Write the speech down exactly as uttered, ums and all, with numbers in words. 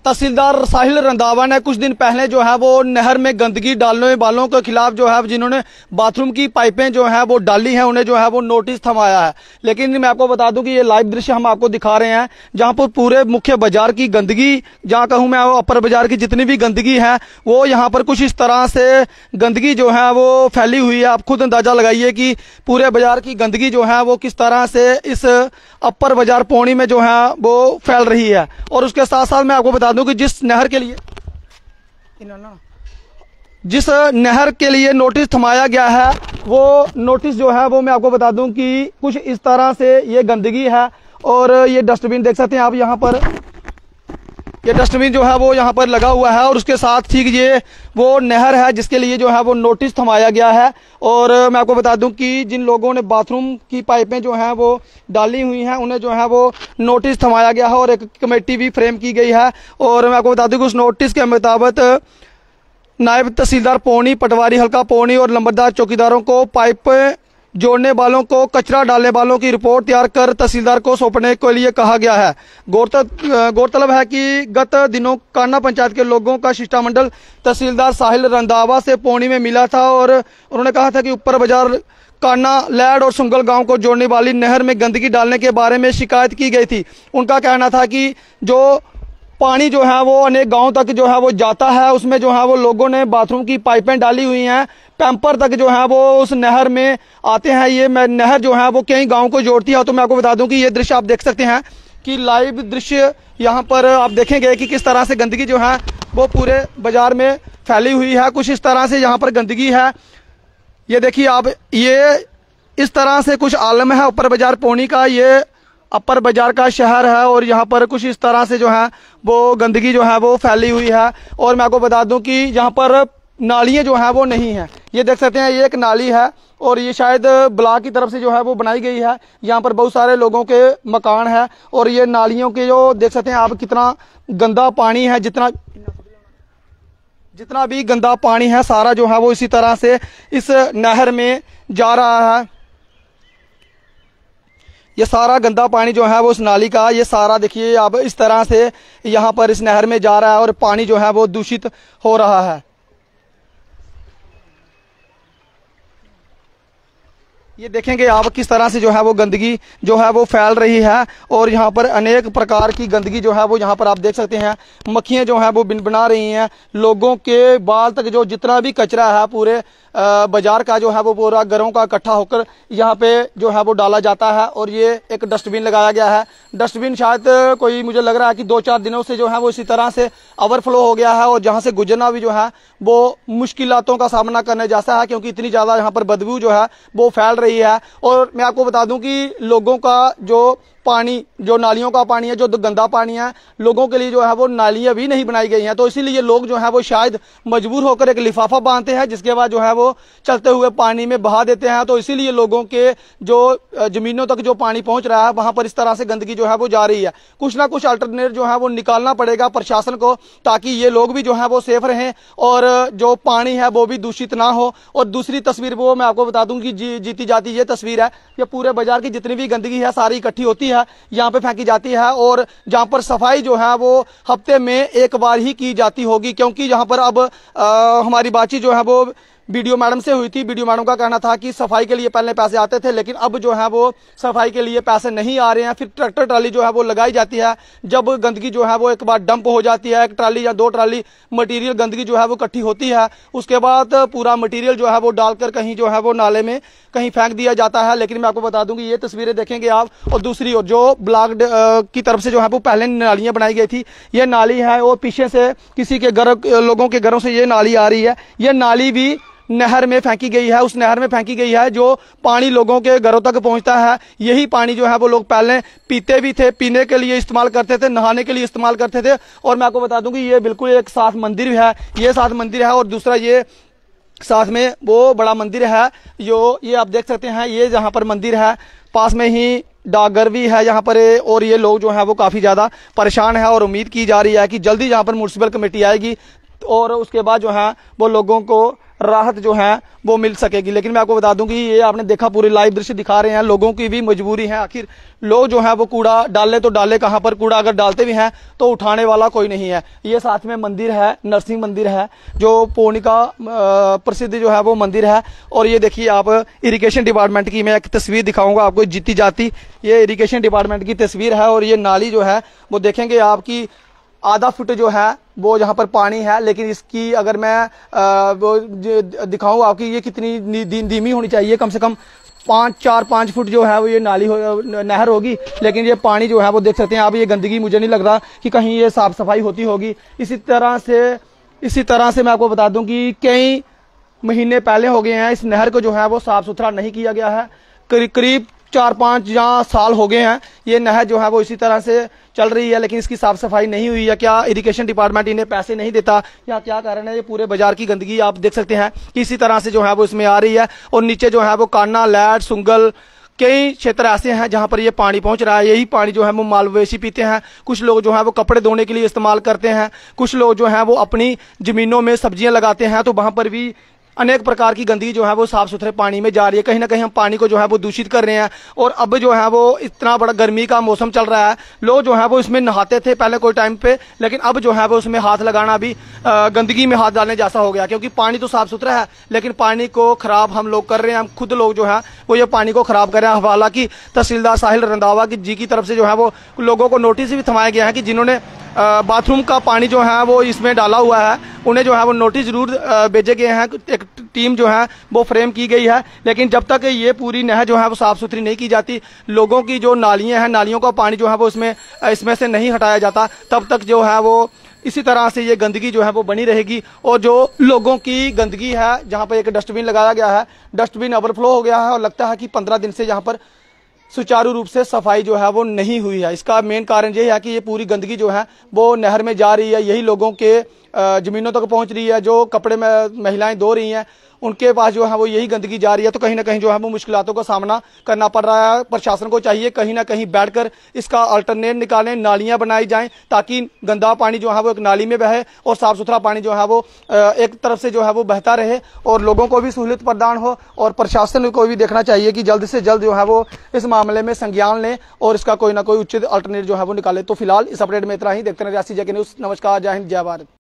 तहसीलदार साहिल रंधावा ने कुछ दिन पहले जो है वो नहर में गंदगी डालने वालों के खिलाफ जो है जिन्होंने बाथरूम की पाइपें जो है वो डाली हैं उन्हें जो है वो नोटिस थमाया है। लेकिन मैं आपको बता दूं कि ये लाइव दृश्य हम आपको दिखा रहे हैं जहां पर पूरे मुख्य बाजार की गंदगी, जहां कहूं मैं अपर बाजार की जितनी भी गंदगी है वो यहाँ पर कुछ इस तरह से गंदगी जो है वो फैली हुई है। आप खुद अंदाजा लगाइए कि पूरे बाजार की गंदगी जो है वो किस तरह से इस अपर बाजार पौनी में जो है वो फैल रही है। और उसके साथ साथ मैं आपको बता दूं कि जिस नहर के लिए जिस नहर के लिए नोटिस थमाया गया है वो नोटिस जो है वो मैं आपको बता दूं कि कुछ इस तरह से ये गंदगी है। और ये डस्टबिन देख सकते हैं आप, यहाँ पर ये डस्टबिन जो है वो यहाँ पर लगा हुआ है। और उसके साथ ठीक ये वो नहर है जिसके लिए जो है वो नोटिस थमाया गया है। और मैं आपको बता दूं कि जिन लोगों ने बाथरूम की पाइपें जो हैं वो डाली हुई हैं उन्हें जो है वो नोटिस थमाया गया है और एक कमेटी भी फ्रेम की गई है। और मैं आपको बता दूं कि उस नोटिस के मुताबिक नायब तहसीलदार पौनी, पटवारी हल्का पौनी और नंबरदार चौकीदारों को पाइप जोड़ने वालों को, कचरा डालने वालों की रिपोर्ट तैयार कर तहसीलदार को सौंपने के लिए कहा गया है। गौरतलब है कि गत दिनों कान्हा पंचायत के लोगों का शिष्टमंडल तहसीलदार साहिल रंधावा से पौनी में मिला था और उन्होंने कहा था कि ऊपर बाजार कान्हा, लैड और सुंगल गांव को जोड़ने वाली नहर में गंदगी डालने के बारे में शिकायत की गई थी। उनका कहना था कि जो पानी जो है वो अनेक गांव तक जो है वो जाता है, उसमें जो है वो लोगों ने बाथरूम की पाइपें डाली हुई हैं, पैंपर तक जो है वो उस नहर में आते हैं। ये नहर जो है वो कई गांव को जोड़ती है। तो मैं आपको बता दूं कि ये दृश्य आप देख सकते हैं कि लाइव दृश्य यहाँ पर आप देखेंगे कि किस तरह से गंदगी जो है वो पूरे बाजार में फैली हुई है। कुछ इस तरह से यहाँ पर गंदगी है, ये देखिए आप, ये इस तरह से कुछ आलम है ऊपर बाजार पौनी का। ये अपर बाजार का शहर है और यहाँ पर कुछ इस तरह से जो है वो गंदगी जो है वो फैली हुई है। और मैं आपको बता दूं कि यहाँ पर नालियाँ जो है वो नहीं है। ये देख सकते हैं ये एक नाली है और ये शायद ब्लॉक की तरफ से जो है वो बनाई गई है। यहाँ पर बहुत सारे लोगों के मकान है और ये नालियों के जो देख सकते हैं आप कितना गंदा पानी है, जितना जितना भी गंदा पानी है सारा जो है वो इसी तरह से इस नहर में जा रहा है। ये सारा गंदा पानी जो है वो उस नाली का, ये सारा देखिए अब इस तरह से यहाँ पर इस नहर में जा रहा है और पानी जो है वो दूषित हो रहा है। ये देखेंगे आप किस तरह से जो है वो गंदगी जो है वो फैल रही है और यहाँ पर अनेक प्रकार की गंदगी जो है वो यहाँ पर आप देख सकते हैं। मक्खियाँ जो हैं वो बिनबना रही हैं, लोगों के बाल तक जो जितना भी कचरा है पूरे बाजार का जो है वो पूरा घरों का इकट्ठा होकर यहाँ पे जो है वो डाला जाता है। और ये एक डस्टबिन लगाया गया है। डस्टबिन शायद कोई मुझे लग रहा है कि दो चार दिनों से जो है वो इसी तरह से ओवरफ्लो हो गया है और जहाँ से गुजरना भी जो है वो मुश्किलातों का सामना करने जैसा है, क्योंकि इतनी ज़्यादा यहाँ पर बदबू जो है वो फैल रही है। और मैं आपको बता दूं कि लोगों का जो पानी, जो नालियों का पानी है, जो गंदा पानी है, लोगों के लिए जो है वो नालियां भी नहीं बनाई गई हैं। तो इसीलिए लोग जो है वो शायद मजबूर होकर एक लिफाफा बांधते हैं जिसके बाद जो है वो चलते हुए पानी में बहा देते हैं। तो इसीलिए लोगों के जो जमीनों तक जो पानी पहुंच रहा है वहां पर इस तरह से गंदगी जो है वो जा रही है। कुछ ना कुछ अल्टरनेट जो है वो निकालना पड़ेगा प्रशासन को, ताकि ये लोग भी जो है वो सेफ रहें और जो पानी है वो भी दूषित ना हो। और दूसरी तस्वीर वो मैं आपको बता दूं कि जी, जीती जाती ये तस्वीर है, ये पूरे बाजार की जितनी भी गंदगी है सारी इकट्ठी होती है, यहाँ पे फेंकी जाती है और जहाँ पर सफाई जो है वो हफ्ते में एक बार ही की जाती होगी। क्योंकि यहाँ पर अब आ, हमारी बातचीत जो है वो बीडीओ मैडम से हुई थी। बीडीओ मैडम का कहना था कि सफाई के लिए पहले पैसे आते थे, लेकिन अब जो है वो सफाई के लिए पैसे नहीं आ रहे हैं। फिर ट्रैक्टर ट्राली जो है वो लगाई जाती है। जब गंदगी जो है वो एक बार डंप हो जाती है, एक ट्राली या दो ट्राली मटेरियल गंदगी जो है वो इकट्ठी होती है, उसके बाद पूरा मटेरियल जो है वो डालकर कहीं जो है वो नाले में कहीं फेंक दिया जाता है। लेकिन मैं आपको बता दूं कि ये तस्वीरें देखेंगे आप, और दूसरी ओर जो ब्लॉक की तरफ से जो है वो पहले नालियां बनाई गई थी, ये नाली है और पीछे से किसी के घर, लोगों के घरों से ये नाली आ रही है। ये नाली भी नहर में फेंकी गई है, उस नहर में फेंकी गई है जो पानी लोगों के घरों तक पहुंचता है। यही पानी जो है वो लोग पहले पीते भी थे, पीने के लिए इस्तेमाल करते थे, नहाने के लिए इस्तेमाल करते थे। और मैं आपको बता दूं कि ये बिल्कुल एक साथ मंदिर है, ये साथ मंदिर है और दूसरा ये साथ में वो बड़ा मंदिर है जो ये आप देख सकते हैं। ये जहाँ पर मंदिर है पास में ही डाकघर भी है यहाँ पर, और ये लोग जो है वो काफ़ी ज़्यादा परेशान है और उम्मीद की जा रही है कि जल्दी यहाँ पर म्युनिसिपल कमेटी आएगी और उसके बाद जो है वो लोगों को राहत जो है वो मिल सकेगी। लेकिन मैं आपको बता दूं कि ये आपने देखा, पूरे लाइव दृश्य दिखा रहे हैं, लोगों की भी मजबूरी है। आखिर लोग जो है वो कूड़ा डाले तो डाले कहां पर, कूड़ा अगर डालते भी हैं तो उठाने वाला कोई नहीं है। ये साथ में मंदिर है, नरसिंह मंदिर है, जो पौनी का प्रसिद्ध जो है वो मंदिर है। और ये देखिए आप, इरिगेशन डिपार्टमेंट की मैं एक तस्वीर दिखाऊंगा आपको, जीती जाती ये इरिगेशन डिपार्टमेंट की तस्वीर है। और ये नाली जो है वो देखेंगे आपकी आधा फुट जो है वो जहाँ पर पानी है, लेकिन इसकी अगर मैं आ, वो दिखाऊं आपकी, ये कितनी धीमी होनी चाहिए, कम से कम पाँच चार पाँच फुट जो है वो ये नाली हो, नहर होगी। लेकिन ये पानी जो है वो देख सकते हैं आप, ये गंदगी मुझे नहीं लग रहा कि कहीं ये साफ सफाई होती होगी। इसी तरह से इसी तरह से मैं आपको बता दूं कि कई महीने पहले हो गए हैं इस नहर को जो है वो साफ सुथरा नहीं किया गया है। करीब करीब चार पाँच या साल हो गए हैं ये नहर जो है वो इसी तरह से चल रही है, लेकिन इसकी साफ सफाई नहीं हुई है। क्या इरिगेशन डिपार्टमेंट इन्हें पैसे नहीं देता या क्या कारण है? ये पूरे बाजार की गंदगी आप देख सकते हैं कि इसी तरह से जो है वो इसमें आ रही है। और नीचे जो है वो कान्ना, लैट, सुंगल, कई क्षेत्र ऐसे हैं जहां पर ये पानी पहुंच रहा है। यही पानी जो है वो मालवेशी पीते हैं, कुछ लोग जो है वो कपड़े धोने के लिए इस्तेमाल करते हैं, कुछ लोग जो है वो अपनी जमीनों में सब्जियां लगाते हैं, तो वहां पर भी अनेक प्रकार की गंदगी जो है वो साफ सुथरे पानी में जा रही है। कहीं ना कहीं हम पानी को जो है वो दूषित कर रहे हैं। और अब जो है वो इतना बड़ा गर्मी का मौसम चल रहा है, लोग जो है वो इसमें नहाते थे पहले कोई टाइम पे, लेकिन अब जो है वो उसमें हाथ लगाना भी गंदगी में हाथ डालने जैसा हो गया, क्योंकि पानी तो साफ सुथरा है लेकिन पानी को खराब हम लोग कर रहे हैं। हम खुद लोग जो है वो ये पानी को खराब कर रहे हैं। हालांकि तहसीलदार साहिल रंधावा की जी की तरफ से जो है वो लोगों को नोटिस भी थमाया गया है कि जिन्होंने बाथरूम का पानी जो है वो इसमें डाला हुआ है उन्हें जो है वो नोटिस जरूर भेजे गए हैं। एक टीम जो है वो फ्रेम की गई है, लेकिन जब तक ये पूरी नहर जो है वो साफ सुथरी नहीं की जाती, लोगों की जो नालियां हैं, नालियों का पानी जो है वो इसमें इसमें से नहीं हटाया जाता, तब तक जो है वो इसी तरह से ये गंदगी जो है वो बनी रहेगी। और जो लोगों की गंदगी है, जहाँ पर एक डस्टबिन लगाया गया है, डस्टबिन ओवरफ्लो हो गया है और लगता है कि पंद्रह दिन से यहाँ पर सुचारू रूप से सफाई जो है वो नहीं हुई है। इसका मेन कारण ये है कि ये पूरी गंदगी जो है वो नहर में जा रही है, यही लोगों के जमीनों तक पहुंच रही है। जो कपड़े में महिलाएं धो रही हैं उनके पास जो है वो यही गंदगी जा रही है, तो कहीं ना कहीं जो है वो मुश्किलों का सामना करना पड़ रहा है। प्रशासन को चाहिए कहीं ना कहीं बैठकर इसका अल्टरनेट निकालें, नालियां बनाई जाएं ताकि गंदा पानी जो है वो एक नाली में बहे और साफ सुथरा पानी जो है वो एक तरफ से जो है वो बहता रहे और लोगों को भी सहूलियत प्रदान हो। और प्रशासन को भी देखना चाहिए कि जल्द से जल्द जो है वो इस मामले में संज्ञान लें और इसका कोई ना कोई उचित अल्टरनेट जो है वो निकाले। तो फिलहाल इस अपडेट में इतना ही। देखते रहिए रियासी जय न्यूज़। नमस्कार, जय हिंद, जय भारत।